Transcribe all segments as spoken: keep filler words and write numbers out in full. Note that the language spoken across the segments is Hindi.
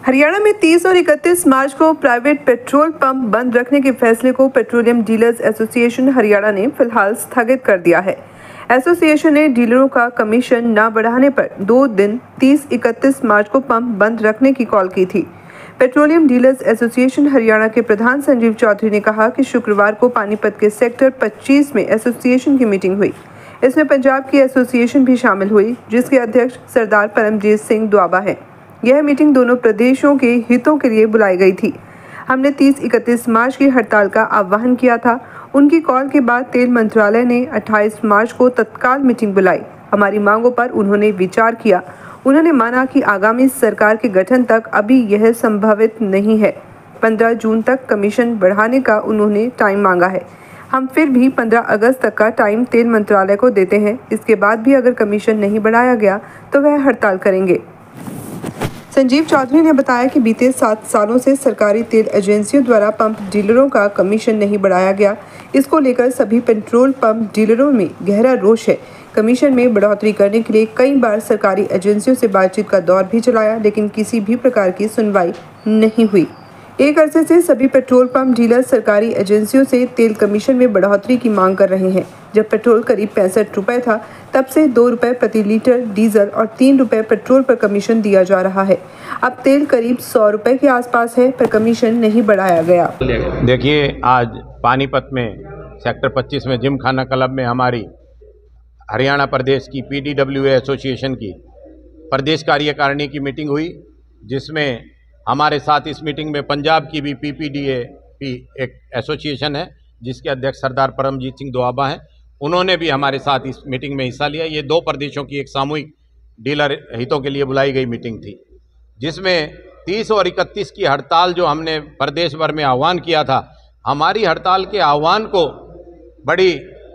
हरियाणा में तीस और इकतीस मार्च को प्राइवेट पेट्रोल पंप बंद रखने के फैसले को पेट्रोलियम डीलर्स एसोसिएशन हरियाणा ने फिलहाल स्थगित कर दिया है। एसोसिएशन ने डीलरों का कमीशन न बढ़ाने पर दो दिन तीस इकतीस मार्च को पंप बंद रखने की कॉल की थी। पेट्रोलियम डीलर्स एसोसिएशन हरियाणा के प्रधान संजीव चौधरी ने कहा कि शुक्रवार को पानीपत के सेक्टर पच्चीस में एसोसिएशन की मीटिंग हुई। इसमें पंजाब की एसोसिएशन भी शामिल हुई, जिसके अध्यक्ष सरदार परमजीत सिंह द्वाबा हैं। यह मीटिंग दोनों प्रदेशों के हितों के लिए बुलाई गई थी। हमने तीस इकतीस मार्च की हड़ताल का आह्वान किया था। उनकी कॉल के बाद तेल मंत्रालय ने अट्ठाईस मार्च को तत्काल मीटिंग बुलाई। हमारी मांगों पर उन्होंने विचार किया। उन्होंने माना कि आगामी सरकार के गठन तक अभी यह संभावित नहीं है। पंद्रह जून तक कमीशन बढ़ाने का उन्होंने टाइम मांगा है। हम फिर भी पंद्रह अगस्त तक का टाइम तेल मंत्रालय को देते हैं। इसके बाद भी अगर कमीशन नहीं बढ़ाया गया तो वह हड़ताल करेंगे। संजीव चौधरी ने बताया कि बीते सात सालों से सरकारी तेल एजेंसियों द्वारा पंप डीलरों का कमीशन नहीं बढ़ाया गया। इसको लेकर सभी पेट्रोल पंप डीलरों में गहरा रोष है। कमीशन में बढ़ोतरी करने के लिए कई बार सरकारी एजेंसियों से बातचीत का दौर भी चलाया, लेकिन किसी भी प्रकार की सुनवाई नहीं हुई। एक अरसे से सभी पेट्रोल पंप डीलर सरकारी एजेंसियों से तेल कमीशन में बढ़ोतरी की मांग कर रहे हैं। जब पेट्रोल करीब पैंसठ रुपए था, तब से दो रुपए प्रति लीटर डीजल और तीन रुपए पेट्रोल पर कमीशन दिया जा रहा है। अब तेल करीब सौ रुपए के आसपास है, पर कमीशन नहीं बढ़ाया गया। देखिए, आज पानीपत में सेक्टर पच्चीस में जिम खाना क्लब में हमारी हरियाणा प्रदेश की पीडीडब्ल्यू एसोसिएशन की प्रदेश कार्यकारिणी की मीटिंग हुई, जिसमें हमारे साथ इस मीटिंग में पंजाब की भी पीपीडीए की एक एसोसिएशन है, जिसके अध्यक्ष सरदार परमजीत सिंह द्वाबा हैं। उन्होंने भी हमारे साथ इस मीटिंग में हिस्सा लिया। ये दो प्रदेशों की एक सामूहिक डीलर हितों के लिए बुलाई गई मीटिंग थी, जिसमें तीस और इकतीस की हड़ताल जो हमने प्रदेश भर में आह्वान किया था, हमारी हड़ताल के आह्वान को बड़ी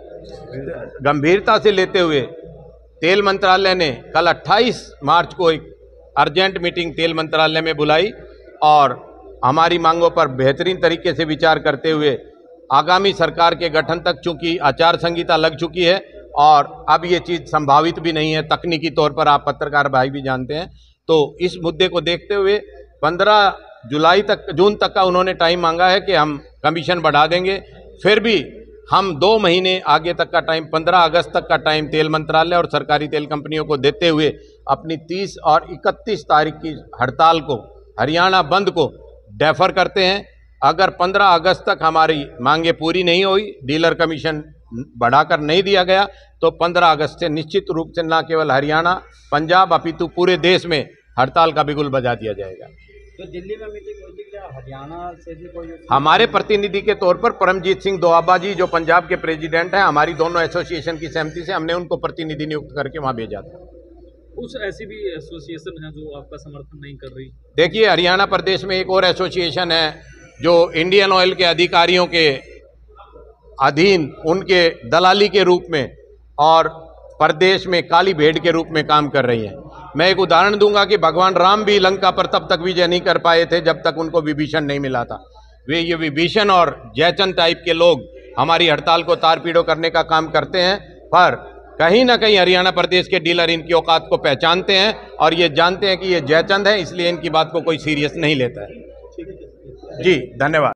गंभीरता से लेते हुए तेल मंत्रालय ने कल अट्ठाईस मार्च को एक अर्जेंट मीटिंग तेल मंत्रालय में बुलाई और हमारी मांगों पर बेहतरीन तरीके से विचार करते हुए आगामी सरकार के गठन तक, चूंकि आचार संहिता लग चुकी है और अब ये चीज़ संभावित भी नहीं है तकनीकी तौर पर, आप पत्रकार भाई भी जानते हैं, तो इस मुद्दे को देखते हुए पंद्रह जुलाई तक जून तक का उन्होंने टाइम मांगा है कि हम कमीशन बढ़ा देंगे। फिर भी हम दो महीने आगे तक का टाइम, पंद्रह अगस्त तक का टाइम तेल मंत्रालय और सरकारी तेल कंपनियों को देते हुए अपनी तीस और इकतीस तारीख की हड़ताल को, हरियाणा बंद को डेफर करते हैं। अगर पंद्रह अगस्त तक हमारी मांगे पूरी नहीं हुई, डीलर कमीशन बढ़ाकर नहीं दिया गया, तो पंद्रह अगस्त से निश्चित रूप से न केवल हरियाणा, पंजाब अपितु पूरे देश में हड़ताल का बिगुल बजा दिया जाएगा। तो दिल्ली में मीटिंग हुई थी, क्या हरियाणा से भी कोई? हमारे प्रतिनिधि के तौर पर परमजीत सिंह द्वाबा जी, जो पंजाब के प्रेसिडेंट हैं, हमारी दोनों एसोसिएशन की सहमति से हमने उनको प्रतिनिधि नियुक्त करके वहां भेजा था। कुछ ऐसी भी एसोसिएशन है जो आपका समर्थन नहीं कर रही? देखिए, हरियाणा प्रदेश में एक और एसोसिएशन है जो इंडियन ऑयल के अधिकारियों के अधीन, उनके दलाली के रूप में और प्रदेश में काली भेड़ के रूप में काम कर रही है। मैं एक उदाहरण दूंगा कि भगवान राम भी लंका पर तब तक विजय नहीं कर पाए थे जब तक उनको विभीषण नहीं मिला था। वे ये विभीषण और जयचंद टाइप के लोग हमारी हड़ताल को तार पीड़ो करने का काम करते हैं, पर कहीं ना कहीं हरियाणा प्रदेश के डीलर इनकी औकात को पहचानते हैं और ये जानते हैं कि ये जयचंद है, इसलिए इनकी बात को कोई सीरियस नहीं लेता है। जी, धन्यवाद।